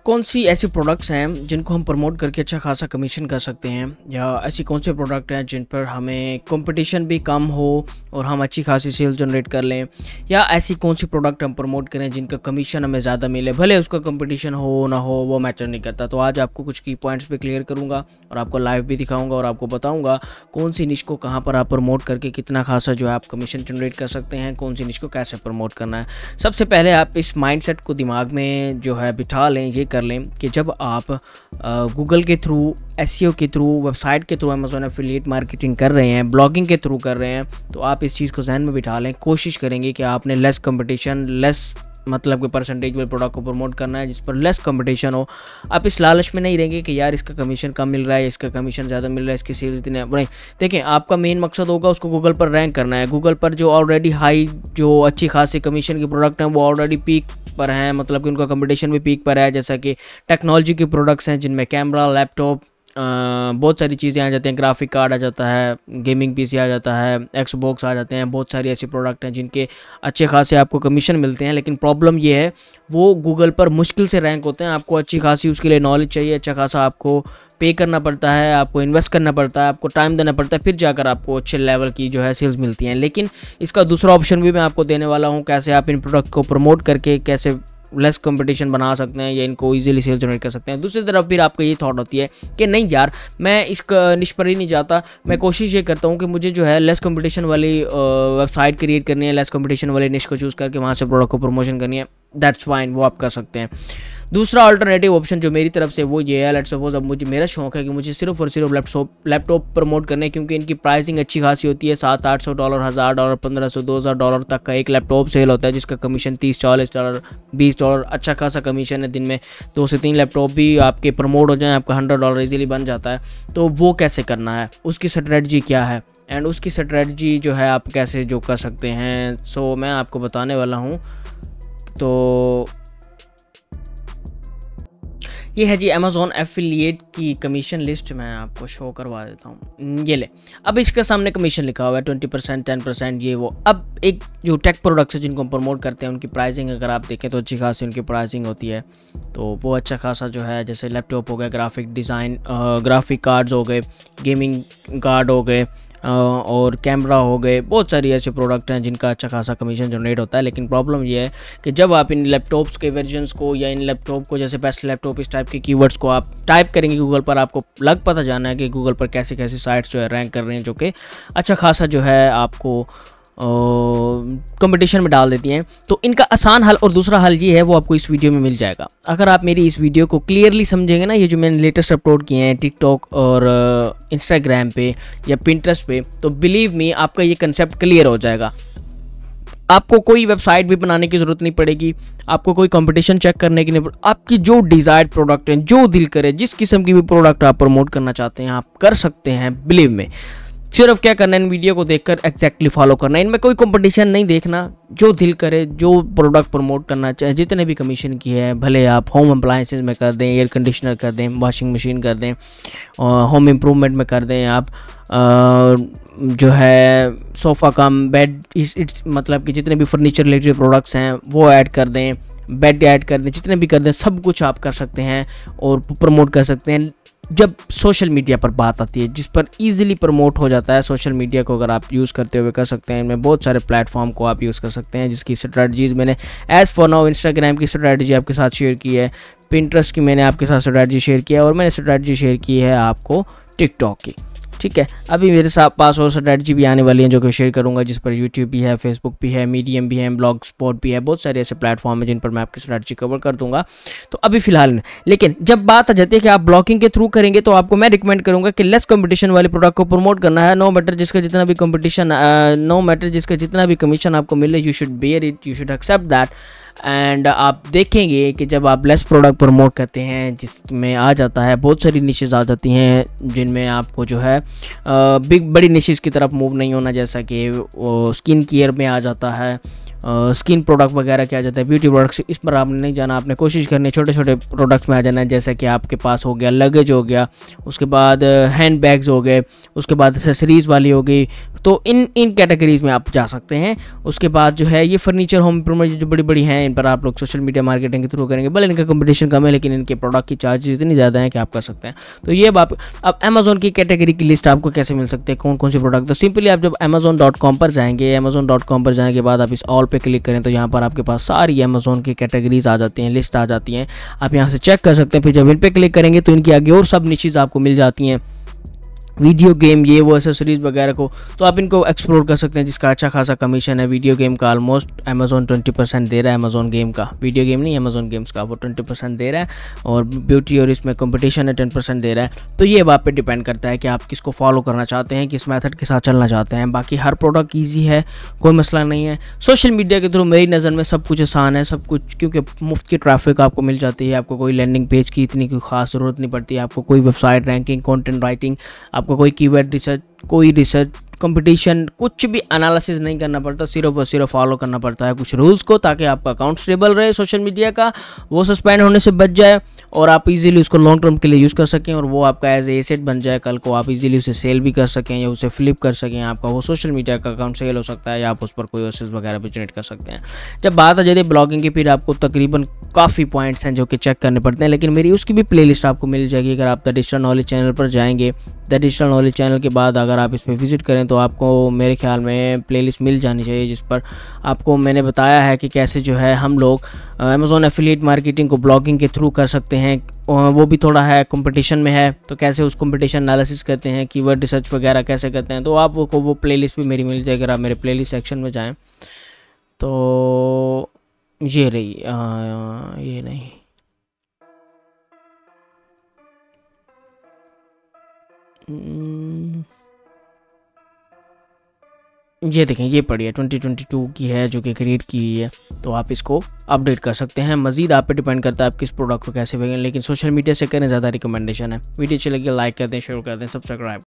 कौन सी ऐसी प्रोडक्ट्स हैं जिनको हम प्रमोट करके अच्छा खासा कमीशन कर सकते हैं, या ऐसी कौन से प्रोडक्ट हैं जिन पर हमें कंपटीशन भी कम हो और हम अच्छी खासी सेल जनरेट कर लें, या ऐसी कौन सी प्रोडक्ट हम प्रमोट करें जिनका कमीशन हमें ज़्यादा मिले, भले उसका कंपटीशन हो ना हो वो मैटर नहीं करता। तो आज आपको कुछ की पॉइंट्स पे क्लियर करूँगा और आपको लाइव भी दिखाऊँगा और आपको बताऊँगा कौन सी निश को कहाँ पर आप प्रमोट करके कितना खासा जो है आप कमीशन जनरेट कर सकते हैं, कौन सी निश को कैसे प्रमोट करना है। सबसे पहले आप इस माइंडसेट को दिमाग में जो है बिठा लें, ये कर लें कि जब आप गूगल के थ्रू, एसईओ के थ्रू, वेबसाइट के थ्रू अमेज़ॉन एफिलिएट मार्केटिंग कर रहे हैं, ब्लॉगिंग के थ्रू कर रहे हैं, तो आप इस चीज़ को ज़हन में बिठा लें। कोशिश करेंगे कि आपने लेस कंपटीशन, लेस मतलब कि परसेंटेज में प्रोडक्ट को प्रमोट करना है जिस पर लेस कंपटीशन हो। आप इस लालच में नहीं रहेंगे कि यार इसका कमीशन कम मिल रहा है, इसका कमीशन ज़्यादा मिल रहा है, इसकी सेल्स इतने नहीं। देखें, आपका मेन मकसद होगा उसको गूगल पर रैंक करना है। गूगल पर जो ऑलरेडी हाई, जो अच्छी खासी कमीशन के प्रोडक्ट हैं वो ऑलरेडी पीक पर हैं, मतलब कि उनका कंपटीशन भी पीक पर है। जैसा कि टेक्नोलॉजी के प्रोडक्ट्स हैं जिनमें कैमरा, लैपटॉप, बहुत सारी चीज़ें आ जाती हैं, ग्राफिक कार्ड आ जाता है, गेमिंग पीसी आ जाता है, एक्सबॉक्स आ जाते हैं। बहुत सारी ऐसी प्रोडक्ट हैं जिनके अच्छे खासे आपको कमीशन मिलते हैं, लेकिन प्रॉब्लम ये है वो गूगल पर मुश्किल से रैंक होते हैं। आपको अच्छी खासी उसके लिए नॉलेज चाहिए, अच्छा खासा आपको पे करना पड़ता है, आपको इन्वेस्ट करना पड़ता है, आपको टाइम देना पड़ता है, फिर जाकर आपको अच्छे लेवल की जो है सेल्स मिलती हैं। लेकिन इसका दूसरा ऑप्शन भी मैं आपको देने वाला हूँ, कैसे आप इन प्रोडक्ट को प्रमोट करके कैसे लेस कंपटीशन बना सकते हैं या इनको इजीली सेल जनरेट कर सकते हैं। दूसरी तरफ फिर आपको ये थॉट होती है कि नहीं यार, मैं इस निश पर ही नहीं जाता, मैं कोशिश ये करता हूँ कि मुझे जो है लेस कंपटीशन वाली वेबसाइट क्रिएट करनी है, लेस कंपटीशन वाली निश को चूज़ करके वहाँ से प्रोडक्ट को प्रमोशन करनी है। दैट्स फाइन, वो आप कर सकते हैं। दूसरा अल्टरनेटिव ऑप्शन जो मेरी तरफ से वो ये है, लेट्स सपोज अब मुझे, मेरा शौक है कि मुझे सिर्फ और सिर्फ लैपटॉप प्रमोट करने, क्योंकि इनकी प्राइसिंग अच्छी खासी होती है। $700-800, $1000, $1500, $2000 तक का एक लैपटॉप सेल होता है जिसका कमीशन $30-40, $20 अच्छा खासा कमीशन है। दिन में 2 से 3 लैपटॉप भी आपके प्रमोट हो जाए, आपका $100 इजीली बन जाता है। तो वो कैसे करना है, उसकी स्ट्रेटजी क्या है, एंड उसकी स्ट्रेटजी जो है आप कैसे जो कर सकते हैं, सो मैं आपको बताने वाला हूँ। तो ये है जी अमेज़ॉन एफिलिएट की कमीशन लिस्ट, मैं आपको शो करवा देता हूँ। ये ले, अब इसके सामने कमीशन लिखा हुआ है 20%, 10%, ये वो। अब एक जो टेक प्रोडक्ट्स है जिनको हम प्रमोट करते हैं उनकी प्राइसिंग अगर आप देखें तो अच्छी खासी उनकी प्राइसिंग होती है। तो वो अच्छा खासा जो है, जैसे लैपटॉप हो गया, ग्राफिक कार्ड्स हो गए, गेमिंग कार्ड हो गए, और कैमरा हो गए, बहुत सारी ऐसे प्रोडक्ट हैं जिनका अच्छा खासा कमीशन जनरेट होता है। लेकिन प्रॉब्लम ये है कि जब आप इन लैपटॉप्स के वर्जन्स को या इन लैपटॉप को, जैसे बेस्ट लैपटॉप, इस टाइप के कीवर्ड्स को आप टाइप करेंगे गूगल पर, आपको लग पता जाना है कि गूगल पर कैसे कैसे साइट्स जो है रैंक कर रहे हैं जो कि अच्छा खासा जो है आपको कंपटीशन में डाल देती हैं। तो इनका आसान हल और दूसरा हल ये है, वो आपको इस वीडियो में मिल जाएगा। अगर आप मेरी इस वीडियो को क्लियरली समझेंगे ना, ये जो मैंने लेटेस्ट अपलोड किए हैं टिकटॉक और इंस्टाग्राम पे या पिंटरेस्ट पे, तो बिलीव मी आपका ये कंसेप्ट क्लियर हो जाएगा। आपको कोई वेबसाइट भी बनाने की ज़रूरत नहीं पड़ेगी, आपको कोई कंपटीशन चेक करने की नहीं पड़ेगी। आपकी जो डिज़ायर्ड प्रोडक्ट है, जो दिल करे, जिस किस्म की भी प्रोडक्ट आप प्रमोट करना चाहते हैं आप कर सकते हैं। बिलीव में सिर्फ क्या करना है, इन वीडियो को देखकर एग्जैक्टली फॉलो करना है। इनमें कोई कंपटीशन नहीं देखना, जो दिल करे, जो प्रोडक्ट प्रमोट करना चाहे, जितने भी कमीशन की है, भले आप होम अप्लायंसेस में कर दें, एयर कंडीशनर कर दें, वॉशिंग मशीन कर दें, होम इम्प्रूवमेंट में कर दें, आप जो है सोफ़ा कम बेड, मतलब कि जितने भी फर्नीचर रिलेटेड प्रोडक्ट्स हैं वो ऐड कर दें, बेड ऐड कर दें, जितने भी कर दें, सब कुछ आप कर सकते हैं और प्रमोट कर सकते हैं। जब सोशल मीडिया पर बात आती है जिस पर इजीली प्रमोट हो जाता है, सोशल मीडिया को अगर आप यूज़ करते हुए कर सकते हैं, इनमें बहुत सारे प्लेटफॉर्म को आप यूज़ कर सकते हैं जिसकी स्ट्रेटजीज़ मैंने एज़ फॉर नाउ इंस्टाग्राम की स्ट्रेटजी आपके साथ शेयर की है, पिंटरेस्ट की मैंने आपके साथ स्ट्रेटजी शेयर किया है, और मैंने स्ट्रेटजी शेयर की है आपको टिकटॉक की। ठीक है, अभी मेरे साथ पास और स्ट्रेटजी भी आने वाली हैं जो कि शेयर करूंगा, जिस पर यूट्यूब भी है, फेसबुक भी है, मीडियम भी है, ब्लॉग स्पॉट भी है, बहुत सारे ऐसे प्लेटफॉर्म हैं जिन पर मैं आपकी स्ट्रेटजी कवर कर दूंगा। तो अभी फिलहाल, लेकिन जब बात आ जाती है कि आप ब्लॉगिंग के थ्रू करेंगे तो आपको मैं रिकमेंड करूंगा कि लेस कंपटीशन वाले प्रोडक्ट को प्रमोट करना है। नो मैटर जिसका जितना भी कंपटीशन, नो मैटर जिसका जितना भी कमीशन आपको मिले, you should bear it, you should accept that. And आप देखेंगे कि जब आप लेस प्रोडक्ट प्रमोट करते हैं, जिसमें आ जाता है बहुत सारी निशेज़ आ जाती हैं जिनमें आपको जो है बड़ी निशेज़ की तरफ मूव नहीं होना, जैसा कि स्किन केयर में आ जाता है, स्किन प्रोडक्ट वगैरह क्या जाता है, ब्यूटी प्रोडक्ट्स, इस पर आपने नहीं जाना। आपने कोशिश करनी है छोटे छोटे प्रोडक्ट्स में आ जाना है, जैसे कि आपके पास हो गया लगेज हो गया, उसके बाद हैंड बैग्स हो गए, उसके बाद एक्सेसरीज़ वाली हो गई, तो इन कैटेगरीज़ में आप जा सकते हैं। उसके बाद जो है ये फर्नीचर होम इम्प्रूवमेंट जो बड़ी बड़ी हैं, इन पर आप लोग सोशल मीडिया मार्केटिंग के थ्रू करेंगे, भले इनका कंपटीशन कम है लेकिन इनके प्रोडक्ट की चार्जेस इतनी ज़्यादा हैं कि आप कर सकते हैं। तो ये अब अमेजोन की कैटेगरी की लिस्ट आपको कैसे मिल सकते हैं, कौन कौन से प्रोडक्ट, तो सिंपली आप जब amazon.com पर जाएंगे, amazon.com पर जाने के बाद आप इस ऑल पे क्लिक करें तो यहाँ पर आपके पास सारी अमेजोन की कैटेगरीज आ जाती हैं, लिस्ट आ जाती हैं, आप यहाँ से चेक कर सकते हैं। फिर जब इन पे क्लिक करेंगे तो इनकी आगे और सब नीचेज आपको मिल जाती हैं, वीडियो गेम, ये वो एक्सेसरीज वगैरह को, तो आप इनको एक्सप्लोर कर सकते हैं, जिसका अच्छा खासा कमीशन है। वीडियो गेम का ऑलमोस्ट अमेजोन 20% दे रहा है, अमेजोन गेम का, वीडियो गेम नहीं अमेजोन गेम्स का, वो 20% दे रहा है, और ब्यूटी और इसमें कंपटीशन है 10% दे रहा है। तो ये अब आप पे डिपेंड करता है कि आप किसको फॉलो करना चाहते हैं, किस मेथड के साथ चलना चाहते हैं। बाकी हर प्रोडक्ट ईजी है, कोई मसला नहीं है। सोशल मीडिया के थ्रू मेरी नज़र में सब कुछ आसान है, सब कुछ, क्योंकि मुफ्त की ट्रैफिक आपको मिल जाती है, आपको कोई लैंडिंग पेज की इतनी कोई खास ज़रूरत नहीं पड़ती, आपको कोई वेबसाइट रैंकिंग, कंटेंट राइटिंग, आपको कोई कीवर्ड कोई रिसर्च, कंपटीशन, कुछ भी एनालिसिस नहीं करना पड़ता, सिर्फ और सिर्फ फॉलो करना पड़ता है कुछ रूल्स को, ताकि आपका अकाउंट स्टेबल रहे, सोशल मीडिया का वो सस्पेंड होने से बच जाए और आप इजीली उसको लॉन्ग टर्म के लिए यूज़ कर सकें, और वो आपका एज ए एसेट बन जाए, कल को आप इजीली उसे सेल भी कर सकें या उसे फ्लिप कर सकें, आपका वो सोशल मीडिया का अकाउंट सेल हो सकता है या आप उस पर कोई एसेस वगैरह भी जनरेट कर सकते हैं। जब बात आ जाती है ब्लॉगिंग की, फिर आपको तकरीबन काफ़ी पॉइंट्स हैं जो कि चेक करने पड़ते हैं, लेकिन मेरी उसकी भी प्लेलिस्ट आपको मिल जाएगी अगर आप द डिजिटल नॉलेज चैनल पर जाएंगे। द डिजिटल नॉलेज चैनल के बाद अगर आप इस पर विजिट करें तो आपको मेरे ख्याल में प्लेलिस्ट मिल जानी चाहिए, जिस पर आपको मैंने बताया है कि कैसे जो है हम लोग अमेज़ॉन एफिलिएट मार्केटिंग को ब्लॉगिंग के थ्रू कर सकते हैं, वो भी थोड़ा है कंपटीशन में है, तो कैसे उस कंपटीशन एनालिसिस करते हैं, कीवर्ड रिसर्च वगैरह कैसे करते हैं, तो आपको वो प्लेलिस्ट भी मेरी मिल जाएगी। अगर आप मेरे प्लेलिस्ट सेक्शन में जाएँ तो ये रही, ये नहीं, ये देखें, ये पड़ी है 2022 की है जो कि क्रिएट की हुई है, तो आप इसको अपडेट कर सकते हैं। मजीद आप पे डिपेंड करता है आप किस प्रोडक्ट को कैसे भेजें, लेकिन सोशल मीडिया से करें ज़्यादा रिकमेंडेशन है। वीडियो अच्छी लगी लाइक कर दें, शेयर कर दें, सब्सक्राइब